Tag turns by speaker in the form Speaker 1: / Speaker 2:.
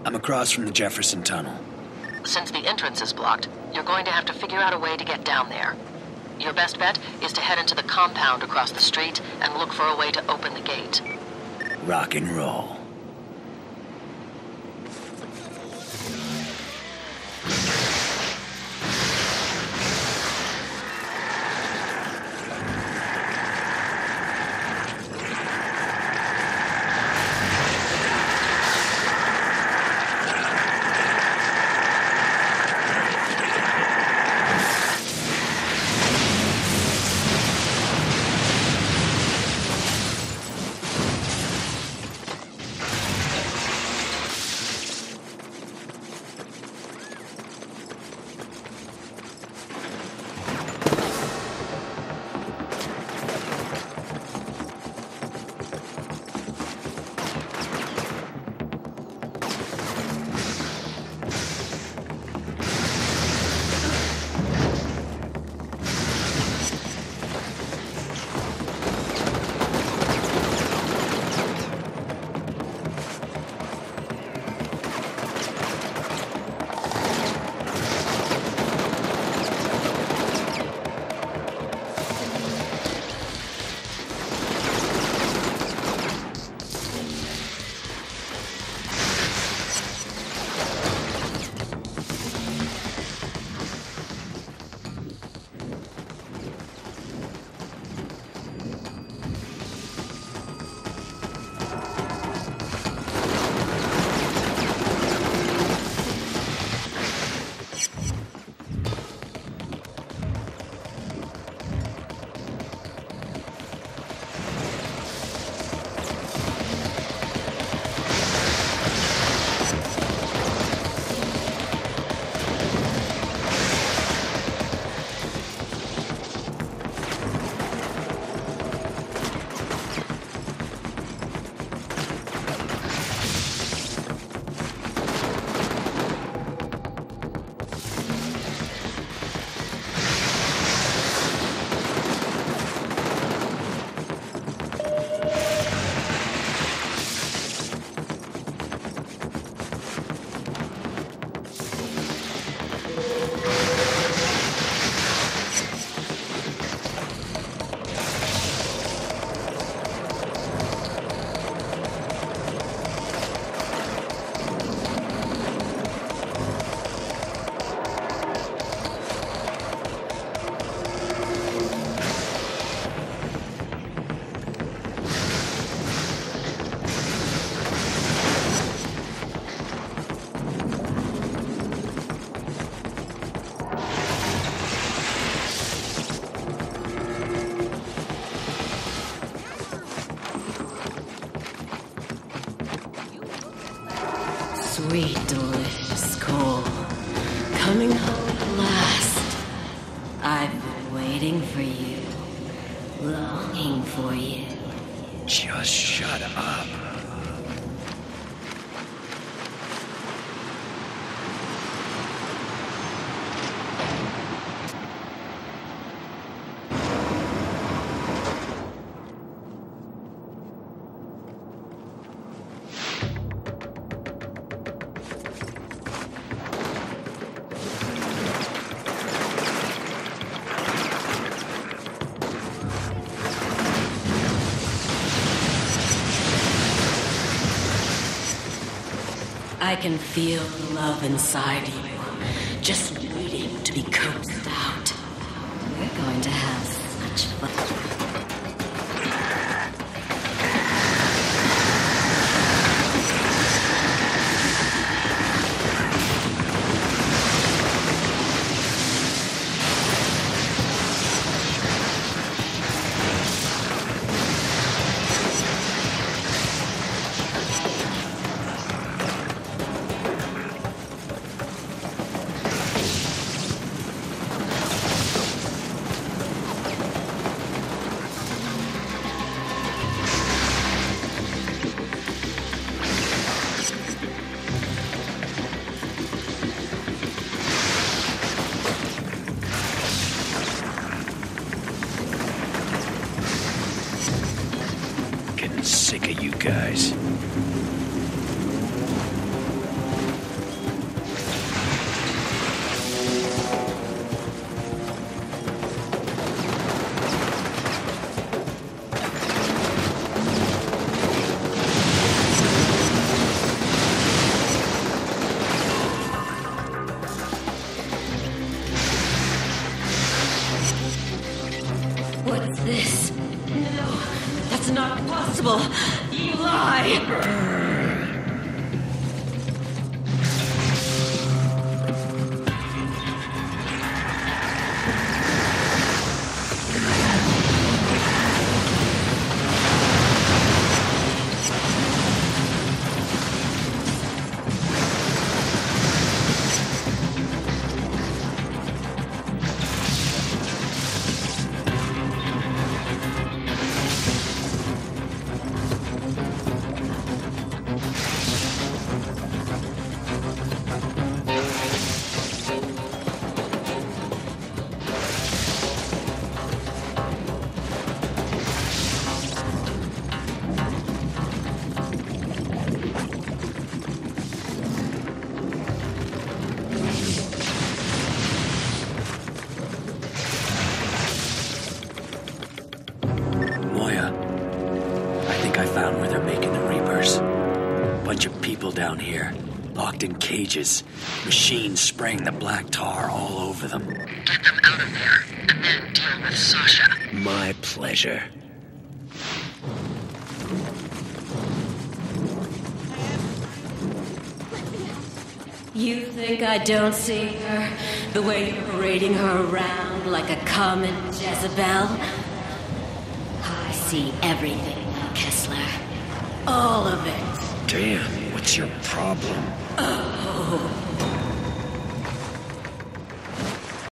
Speaker 1: I'm across from the Jefferson Tunnel.
Speaker 2: Since the entrance is blocked, you're going to have to figure out a way to get down there. Your best bet is to head into the compound across the street and look for a way to open the gate.
Speaker 1: Rock and roll.
Speaker 3: Sweet, delicious coal. Coming home at last. I've been waiting for you. Longing for you.
Speaker 1: Just shut up.
Speaker 3: I can feel the love inside you, just waiting to be coaxed out. We're going to have such fun.
Speaker 1: Sick of you guys.
Speaker 3: That's not possible. You lie.
Speaker 1: I found where they're making the Reapers. Bunch of people down here, locked in cages, machines spraying the black tar all over them.
Speaker 2: Get them out of there, and then deal with Sasha.
Speaker 1: My pleasure.
Speaker 3: You think I don't see her? The way you're parading her around like a common Jezebel? I see everything, Kessler. All of it.
Speaker 1: Damn, what's your problem?
Speaker 3: Oh,